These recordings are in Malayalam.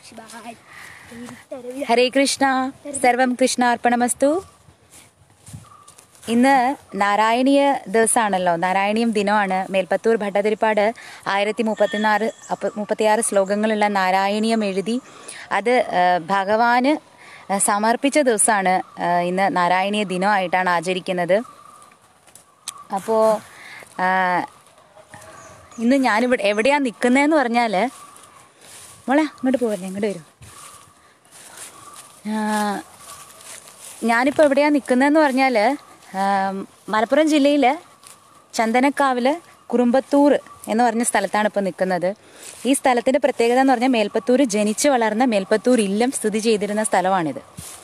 ഹരേ കൃഷ്ണ, സർവം കൃഷ്ണാർപ്പണമസ്തു. ഇന്ന് നാരായണീയ ദിവസമാണല്ലോ, നാരായണീയം ദിനമാണ്. മേൽപ്പത്തൂർ ഭട്ടതിരിപ്പാട് 1036 ശ്ലോകങ്ങളുള്ള നാരായണീയം എഴുതി അത് ഭഗവാന് സമർപ്പിച്ച ദിവസമാണ്. ഇന്ന് നാരായണീയ ദിനമായിട്ടാണ് ആചരിക്കുന്നത്. അപ്പോൾ ഇന്ന് ഞാനിവിടെ എവിടെയാണ് നിൽക്കുന്നതെന്ന് പറഞ്ഞാൽ, മോളെ ഇങ്ങോട്ട് പോകല്ലേ, ഇങ്ങോട്ട് വരും. ഞാനിപ്പോൾ എവിടെയാണ് നിൽക്കുന്നതെന്ന് പറഞ്ഞാൽ മലപ്പുറം ജില്ലയിൽ ചന്ദനക്കാവിൽ കുറുമ്പത്തൂർ എന്ന് പറഞ്ഞ സ്ഥലത്താണ് ഇപ്പോൾ നിൽക്കുന്നത്. ഈ സ്ഥലത്തിൻ്റെ പ്രത്യേകത എന്ന് പറഞ്ഞാൽ മേൽപ്പത്തൂർ ജനിച്ചു വളർന്ന മേൽപ്പത്തൂർ ഇല്ലം സ്ഥിതി ചെയ്തിരുന്ന സ്ഥലമാണിത്.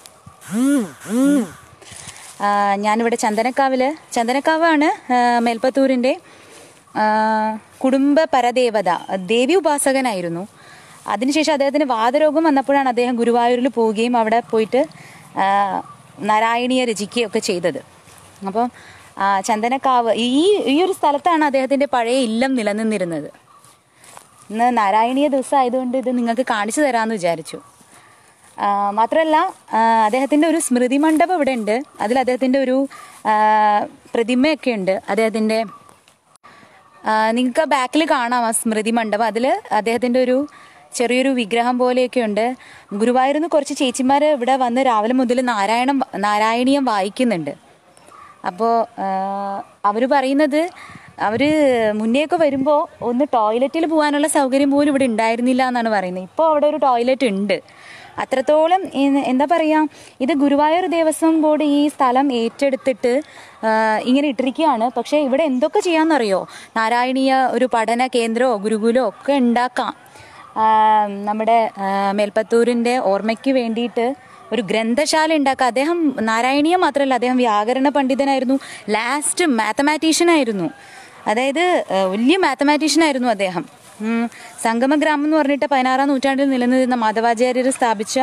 ഞാനിവിടെ ചന്ദനക്കാവാണ് മേൽപ്പത്തൂരിൻ്റെ കുടുംബ പരദേവത, ദേവി ഉപാസകനായിരുന്നു. അതിനുശേഷം അദ്ദേഹത്തിന് വാതരോഗം വന്നപ്പോഴാണ് അദ്ദേഹം ഗുരുവായൂരിൽ പോവുകയും അവിടെ പോയിട്ട് നാരായണീയ രചിക്കുകയൊക്കെ ചെയ്തത്. അപ്പം ചന്ദനക്കാവ് ഈ ഒരു സ്ഥലത്താണ് അദ്ദേഹത്തിൻ്റെ പഴയ ഇല്ലം നിലനിന്നിരുന്നത്. ഇന്ന് നാരായണീയ ദിവസം ആയതുകൊണ്ട് ഇത് നിങ്ങൾക്ക് കാണിച്ചു തരാമെന്ന് വിചാരിച്ചു. മാത്രമല്ല, അദ്ദേഹത്തിൻ്റെ ഒരു സ്മൃതി മണ്ഡപം ഇവിടെ ഉണ്ട്. അതിൽ അദ്ദേഹത്തിൻ്റെ ഒരു പ്രതിമയൊക്കെ ഉണ്ട്. അദ്ദേഹത്തിൻ്റെ നിങ്ങൾക്ക് ബാക്കിൽ കാണാം ആ സ്മൃതി മണ്ഡപം. അതിൽ അദ്ദേഹത്തിൻ്റെ ഒരു ചെറിയൊരു വിഗ്രഹം പോലെയൊക്കെ ഉണ്ട്. ഗുരുവായൂരിൽ നിന്ന് കുറച്ച് ചേച്ചിമാർ ഇവിടെ വന്ന് രാവിലെ മുതൽ നാരായണീയം വായിക്കുന്നുണ്ട്. അപ്പോൾ അവർ പറയുന്നത്, അവർ മുന്നേയൊക്കെ വരുമ്പോൾ ഒന്ന് ടോയ്ലറ്റിൽ പോകാനുള്ള സൗകര്യം പോലും ഇവിടെ ഉണ്ടായിരുന്നില്ല എന്നാണ് പറയുന്നത്. ഇപ്പോൾ അവിടെ ഒരു ടോയ്ലറ്റ് ഉണ്ട്. അത്രത്തോളം എന്താ പറയുക, ഇത് ഗുരുവായൂർ ദേവസ്വം ബോർഡ് ഈ സ്ഥലം ഏറ്റെടുത്തിട്ട് ഇങ്ങനെ ഇട്ടിരിക്കുകയാണ്. പക്ഷേ ഇവിടെ എന്തൊക്കെ ചെയ്യാമെന്നറിയോ, നാരായണീയ ഒരു പഠന കേന്ദ്രമോ ഗുരുകുലമോ ഒക്കെ ഉണ്ടാക്കാം. നമ്മുടെ മേൽപ്പത്തൂരിൻ്റെ ഓർമ്മയ്ക്ക് വേണ്ടിയിട്ട് ഒരു ഗ്രന്ഥശാല ഉണ്ടാക്കുക. അദ്ദേഹം നാരായണീയ മാത്രമല്ല, അദ്ദേഹം വ്യാകരണ പണ്ഡിതനായിരുന്നു, ലാസ്റ്റ് മാത്തമാറ്റീഷ്യനായിരുന്നു. അതായത് വലിയ മാത്തമാറ്റീഷ്യനായിരുന്നു അദ്ദേഹം. സംഗമഗ്രാമം എന്ന് പറഞ്ഞിട്ട് 16-ാം നൂറ്റാണ്ടിൽ നിലനിന്നിരുന്ന മാധവാചാര്യർ സ്ഥാപിച്ച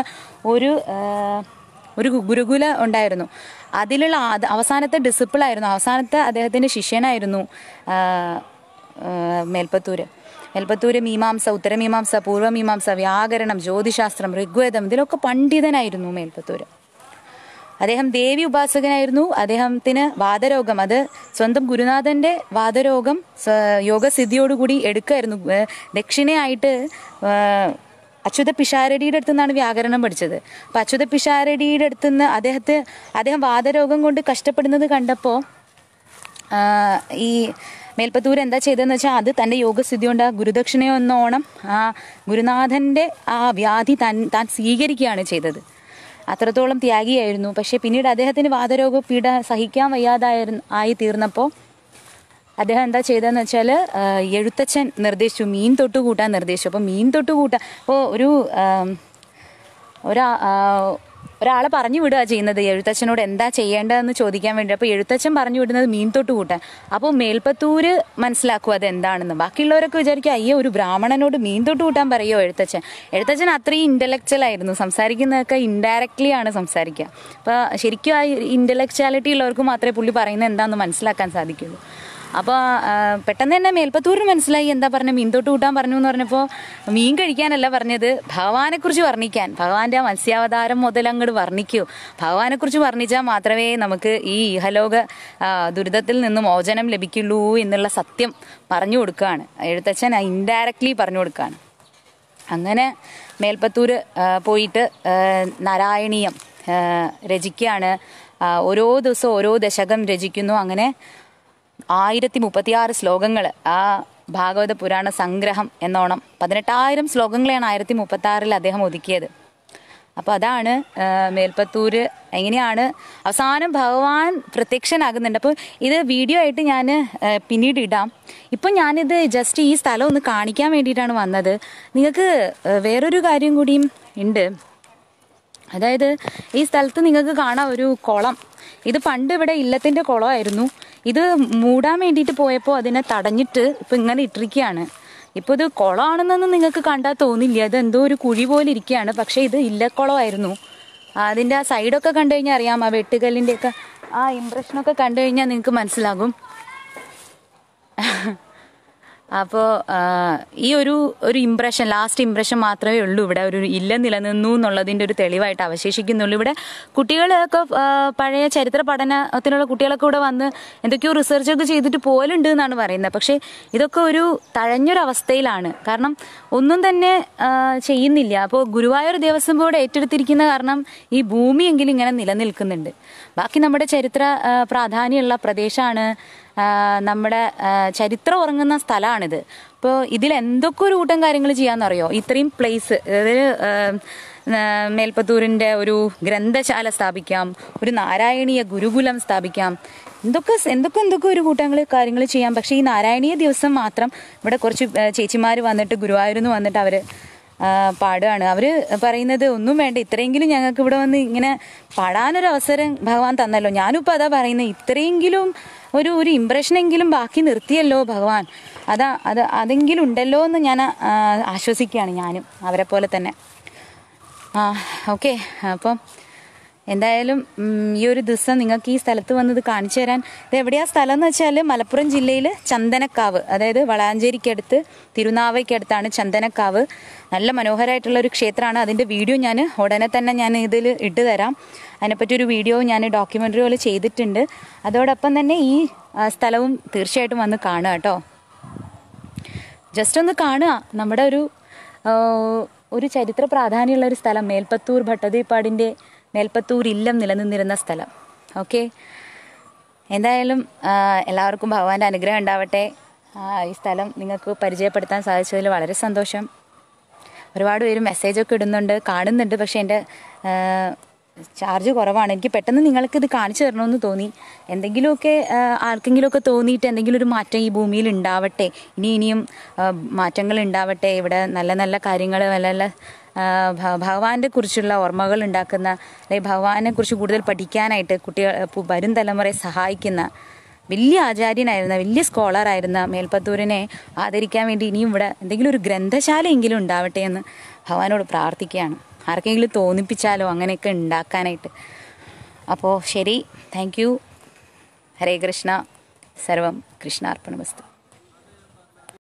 ഒരു ഗുരുകുല ഉണ്ടായിരുന്നു. അതിലുള്ള അവസാനത്തെ ഡിസിപ്പിളായിരുന്നു, അവസാനത്തെ അദ്ദേഹത്തിൻ്റെ ശിഷ്യനായിരുന്നു മേൽപ്പത്തൂര് മീമാംസ, ഉത്തരമീമാംസ, പൂർവ്വമീമാംസ, വ്യാകരണം, ജ്യോതിശാസ്ത്രം, ഋഗ്വേദം, ഇതിലൊക്കെ പണ്ഡിതനായിരുന്നു മേൽപ്പത്തൂര്. അദ്ദേഹം ദേവി ഉപാസകനായിരുന്നു. അദ്ദേഹത്തിന് വാതരോഗം, അത് സ്വന്തം ഗുരുനാഥൻ്റെ വാതരോഗം യോഗസിദ്ധിയോടുകൂടി എടുക്കുമായിരുന്നു. ദക്ഷിണയായിട്ട് അച്യുത പിഷാരടിയുടെ അടുത്തു നിന്നാണ് വ്യാകരണം പഠിച്ചത്. അപ്പം അച്യുത പിഷാരടിയുടെ അടുത്തു നിന്ന് അദ്ദേഹം വാതരോഗം കൊണ്ട് കഷ്ടപ്പെടുന്നത് കണ്ടപ്പോൾ ഈ മേൽപ്പത്തൂർ എന്താ ചെയ്തതെന്ന് വെച്ചാൽ, അത് തൻ്റെ യോഗസിദ്ധി കൊണ്ട് ആ ഗുരുദക്ഷിണയൊന്നോണം ആ ഗുരുനാഥൻ്റെ ആ വ്യാധി താൻ സ്വീകരിക്കുകയാണ് ചെയ്തത്. അത്രത്തോളം ത്യാഗിയായിരുന്നു. പക്ഷേ പിന്നീട് അദ്ദേഹത്തിന് വാതരോഗ പീഡ സഹിക്കാൻ ആയി തീർന്നപ്പോൾ അദ്ദേഹം എന്താ ചെയ്തതെന്ന് വെച്ചാൽ, എഴുത്തച്ഛൻ നിർദ്ദേശിച്ചു, മീൻ തൊട്ട് കൂട്ടാൻ നിർദ്ദേശിച്ചു. അപ്പോൾ മീൻ തൊട്ട് കൂട്ടാൻ ഒരാളെ പറഞ്ഞു വിടുക ചെയ്യുന്നത്, എഴുത്തച്ഛനോട് എന്താ ചെയ്യേണ്ടതെന്ന് ചോദിക്കാൻ വേണ്ടി. അപ്പോൾ എഴുത്തച്ഛൻ പറഞ്ഞു വിടുന്നത് മീൻ തൊട്ട് കൂട്ടാൻ. അപ്പോൾ മേൽപ്പത്തൂര് മനസ്സിലാക്കും അതെന്താണെന്ന്. ബാക്കിയുള്ളവരൊക്കെ വിചാരിക്കും, അയ്യോ ഒരു ബ്രാഹ്മണനോട് മീൻ തൊട്ട് കൂട്ടാൻ പറയുമോ എഴുത്തച്ഛൻ അത്രയും ഇൻ്റലക്ച്വൽ ആയിരുന്നു. സംസാരിക്കുന്നതൊക്കെ ഇൻഡയറക്റ്റ്ലി ആണ് സംസാരിക്കുക. അപ്പോൾ ശരിക്കും ആ ഇൻ്റലക്ച്വാലിറ്റി ഉള്ളവർക്ക് മാത്രമേ പുള്ളി പറയുന്നത് എന്താണെന്ന് മനസ്സിലാക്കാൻ സാധിക്കുള്ളൂ. അപ്പോൾ പെട്ടെന്ന് തന്നെ മേൽപ്പത്തൂരിന് മനസ്സിലായി, എന്താ പറഞ്ഞത്, മീൻ തൊട്ട് കൂട്ടാൻ പറഞ്ഞു എന്ന് പറഞ്ഞപ്പോൾ മീൻ കഴിക്കാനല്ല പറഞ്ഞത്, ഭഗവാനെക്കുറിച്ച് വർണ്ണിക്കാൻ. ഭഗവാന്റെ ആ മത്സ്യാവതാരം മുതൽ അങ്ങോട്ട് വർണ്ണിക്കൂ. ഭഗവാനെക്കുറിച്ച് വർണ്ണിച്ചാൽ മാത്രമേ നമുക്ക് ഈ ഇഹലോക ദുരിതത്തിൽ നിന്ന് മോചനം ലഭിക്കുള്ളൂ എന്നുള്ള സത്യം പറഞ്ഞു കൊടുക്കുകയാണ് എഴുത്തച്ഛൻ. ഇൻഡയറക്ട്ലി പറഞ്ഞു കൊടുക്കുകയാണ്. അങ്ങനെ മേൽപ്പത്തൂർ പോയിട്ട് നാരായണീയം രചിക്കുകയാണ്. ഓരോ ദിവസവും ഓരോ ദശകം രചിക്കുന്നു. അങ്ങനെ 1036 ശ്ലോകങ്ങൾ ആ ഭാഗവത പുരാണ സംഗ്രഹം എന്നോണം 18,000 ശ്ലോകങ്ങളെയാണ് 1036 അദ്ദേഹം ഒതുക്കിയത്. അപ്പോൾ അതാണ് മേൽപ്പത്തൂര് എങ്ങനെയാണ് അവസാനം ഭഗവാൻ പ്രത്യക്ഷനാകുന്നുണ്ട്. അപ്പോൾ ഇത് വീഡിയോ ആയിട്ട് ഞാൻ പിന്നീട് ഇടാം. ഇപ്പം ഞാനിത് ജസ്റ്റ് ഈ സ്ഥലം ഒന്ന് കാണിക്കാൻ വേണ്ടിയിട്ടാണ് വന്നത്. നിങ്ങൾക്ക് വേറൊരു കാര്യം കൂടിയും ഉണ്ട്. അതായത് ഈ സ്ഥലത്ത് നിങ്ങൾക്ക് കാണാം ഒരു കുളം. ഇത് പണ്ട് ഇവിടെ ഇല്ലത്തിൻ്റെ കുളമായിരുന്നു. ഇത് മൂടാൻ വേണ്ടിയിട്ട് പോയപ്പോൾ അതിനെ തടഞ്ഞിട്ട് ഇപ്പം ഇങ്ങനെ ഇട്ടിരിക്കുകയാണ്. ഇപ്പോൾ ഇത് കുളമാണെന്നൊന്നും നിങ്ങൾക്ക് കണ്ടാൽ തോന്നില്ല, ഇത് എന്തോ ഒരു കുഴി പോലെ ഇരിക്കുകയാണ്. പക്ഷേ ഇത് ഇല്ലക്കുളമായിരുന്നു. അതിൻ്റെ ആ സൈഡൊക്കെ കണ്ടു കഴിഞ്ഞാൽ അറിയാം, ആ വെട്ടുകല്ലിൻ്റെയൊക്കെ ആ ഇംപ്രഷനൊക്കെ കണ്ടു കഴിഞ്ഞാൽ നിങ്ങൾക്ക് മനസ്സിലാകും. അപ്പോൾ ഈ ഒരു ഇംപ്രഷൻ, ലാസ്റ്റ് ഇംപ്രഷൻ മാത്രമേ ഉള്ളൂ ഇവിടെ. ഒരു ഇല്ല നിലനിന്നു എന്നുള്ളതിൻ്റെ ഒരു തെളിവായിട്ട് അവശേഷിക്കുന്നുള്ളൂ. ഇവിടെ കുട്ടികളൊക്കെ പഴയ ചരിത്ര പഠനത്തിനുള്ള കുട്ടികളൊക്കെ ഇവിടെ വന്ന് എന്തൊക്കെയോ റിസർച്ചൊക്കെ ചെയ്തിട്ട് പോലുണ്ട് എന്നാണ് പറയുന്നത്. പക്ഷേ ഇതൊക്കെ ഒരു തഴഞ്ഞൊരവസ്ഥയിലാണ്. കാരണം ഒന്നും തന്നെ ചെയ്യുന്നില്ല. അപ്പോൾ ഗുരുവായൂർ ദേവസ്വം ബോർഡ് ഏറ്റെടുത്തിരിക്കുന്ന കാരണം ഈ ഭൂമിയെങ്കിലും ഇങ്ങനെ നിലനിൽക്കുന്നുണ്ട്. ബാക്കി നമ്മുടെ ചരിത്ര പ്രാധാന്യമുള്ള പ്രദേശമാണ്, നമ്മുടെ ചരിത്രം ഉറങ്ങുന്ന സ്ഥലമാണിത്. അപ്പോൾ ഇതിൽ എന്തൊക്കെ ഒരു കൂട്ടം കാര്യങ്ങൾ ചെയ്യാമെന്നറിയോ? ഇത്രയും പ്ലേസ്, അതായത് മേൽപ്പത്തൂരിൻ്റെ ഒരു ഗ്രന്ഥശാല സ്ഥാപിക്കാം, ഒരു നാരായണീയ ഗുരുകുലം സ്ഥാപിക്കാം, എന്തൊക്കെ ഒരു കാര്യങ്ങൾ ചെയ്യാം. പക്ഷേ ഈ നാരായണീയ ദിവസം മാത്രം ഇവിടെ കുറച്ച് ചേച്ചിമാർ വന്നിട്ട് ഗുരുവായൂരിൽ നിന്ന് വന്നിട്ട് അവർ പാടുകയാണ്. അവർ പറയുന്നത് ഒന്നും വേണ്ട, ഇത്രയെങ്കിലും ഞങ്ങൾക്ക് ഇവിടെ വന്ന് ഇങ്ങനെ പാടാനൊരു അവസരം ഭഗവാൻ തന്നല്ലോ. ഞാനിപ്പോൾ അതാ പറയുന്നത്, ഇത്രയെങ്കിലും ഒരു ഇംപ്രഷനെങ്കിലും ബാക്കി നിർത്തിയല്ലോ ഭഗവാൻ, അതെങ്കിലും ഉണ്ടല്ലോ എന്ന് ഞാൻ ആശ്വസിക്കുകയാണ്, ഞാനും അവരെ പോലെ തന്നെ. ഓക്കെ, അപ്പം എന്തായാലും ഈ ഒരു ദിവസം നിങ്ങൾക്ക് ഈ സ്ഥലത്ത് വന്നത് കാണിച്ചു തരാൻ. ഇത് എവിടെയാ സ്ഥലം എന്ന് വെച്ചാൽ മലപ്പുറം ജില്ലയിൽ ചന്ദനക്കാവ്, അതായത് വളാഞ്ചേരിക്കടുത്ത് തിരുനാവയ്ക്കടുത്താണ് ചന്ദനക്കാവ്. നല്ല മനോഹരമായിട്ടുള്ള ഒരു ക്ഷേത്രമാണ്. അതിൻ്റെ വീഡിയോ ഞാൻ ഉടനെ തന്നെ ഞാൻ ഇതിൽ ഇട്ട് തരാം. അതിനെപ്പറ്റി ഒരു വീഡിയോ ഞാൻ ഡോക്യുമെൻ്ററി പോലെ ചെയ്തിട്ടുണ്ട്. അതോടൊപ്പം തന്നെ ഈ സ്ഥലവും തീർച്ചയായിട്ടും വന്ന് കാണുക കേട്ടോ. ജസ്റ്റ് ഒന്ന് കാണുക. നമ്മുടെ ഒരു ചരിത്ര പ്രാധാന്യമുള്ള ഒരു സ്ഥലം, മേൽപ്പത്തൂർ ഭട്ടതിരിപ്പാടിൻ്റെ മേൽപ്പത്തൂർ ഇല്ലം നിലനിന്നിരുന്ന സ്ഥലം. ഓക്കെ, എന്തായാലും എല്ലാവർക്കും ഭഗവാന്റെ അനുഗ്രഹം ഉണ്ടാവട്ടെ. ഈ സ്ഥലം നിങ്ങൾക്ക് പരിചയപ്പെടുത്താൻ സാധിച്ചതിൽ വളരെ സന്തോഷം. ഒരുപാട് പേര് മെസ്സേജൊക്കെ ഇടുന്നുണ്ട്, കാണുന്നുണ്ട്. പക്ഷേ എൻ്റെ ചാർജ് കുറവാണ്. എനിക്ക് പെട്ടെന്ന് നിങ്ങൾക്കിത് കാണിച്ചു തരണമെന്ന് തോന്നി. എന്തെങ്കിലുമൊക്കെ ആർക്കെങ്കിലുമൊക്കെ തോന്നിയിട്ട് എന്തെങ്കിലും ഒരു മാറ്റം ഈ ഭൂമിയിൽ ഉണ്ടാവട്ടെ, ഇനിയും മാറ്റങ്ങൾ ഉണ്ടാവട്ടെ. ഇവിടെ നല്ല നല്ല കാര്യങ്ങൾ, നല്ല നല്ല ഭഗവാന്റെ കുറിച്ചുള്ള ഓർമ്മകൾ ഉണ്ടാക്കുന്ന, അല്ലെങ്കിൽ ഭഗവാനെ കുറിച്ച് കൂടുതൽ പഠിക്കാനായിട്ട് വരും തലമുറയെ സഹായിക്കുന്ന വലിയ ആചാര്യനായിരുന്ന, വലിയ സ്കോളറായിരുന്ന മേൽപ്പത്തൂരിനെ ആദരിക്കാൻ വേണ്ടി ഇനിയും ഇവിടെ എന്തെങ്കിലും ഒരു ഗ്രന്ഥശാലയെങ്കിലും ഉണ്ടാവട്ടെ എന്ന് ഭഗവാനോട് പ്രാർത്ഥിക്കുകയാണ്. ആർക്കെങ്കിലും തോന്നിപ്പിച്ചാലോ അങ്ങനെയൊക്കെ ഉണ്ടാക്കാനായിട്ട്. അപ്പോൾ ശരി, താങ്ക് യു. ഹരേ കൃഷ്ണ. സർവം കൃഷ്ണാർപ്പണമസ്തു.